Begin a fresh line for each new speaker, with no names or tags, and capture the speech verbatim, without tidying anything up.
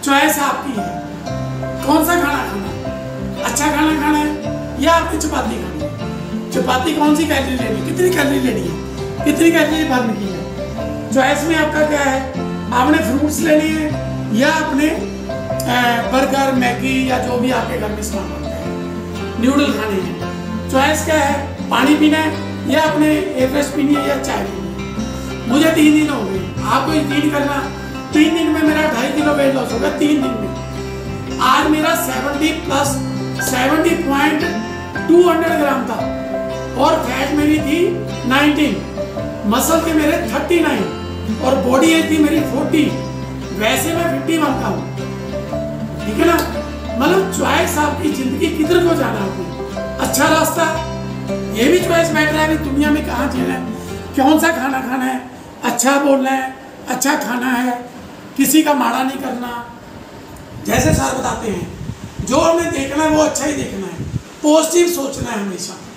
Choice आपकी है, कौन सा खाना खाना है। अच्छा खाना खाना है या आपने चपाती खानी है। चपाती कौन सी कैलोरी लेनी, कितनी कैलोरी लेनी है, कितनी कैलोरी बर्न की है। चॉइस में आपका क्या है, आपने फ्रूट्स लेने हैं या आपने बर्गर मैगी या जो भी आपके घर में सामान बनता है, न्यूडल खाने हैं। चॉइस क्या है, पानी पीना है या आपने एवरेस्ट पीनी है या चाय पीनी है। मुझे तीन दिन हो गए, आपको यकीन करना तीन दिन में मेरा ढाई किलो वेट लॉस हो गया। तीन दिन में आज मेरा seventy plus seventy point two hundred gram था और फैट मेरी थी नाइनटीन, मसल थे मेरे थर्टी नाइन और बॉडी एज थी मेरी फोर्टी। वैसे मैं फिफ्टी वन का हूँ, ठीक है ना। मतलब चॉइस आपकी जिंदगी किधर को जाना है, अच्छा रास्ता, ये भी चॉइस बैठ रहा है कि दुनिया में कहाँ जीना है, कौन सा खाना खाना है, अच्छा बोलना है, अच्छा खाना है, किसी का माड़ा नहीं करना। जैसे सर बताते हैं, जो हमें देखना है वो अच्छा ही देखना है, पॉजिटिव सोचना है हमेशा।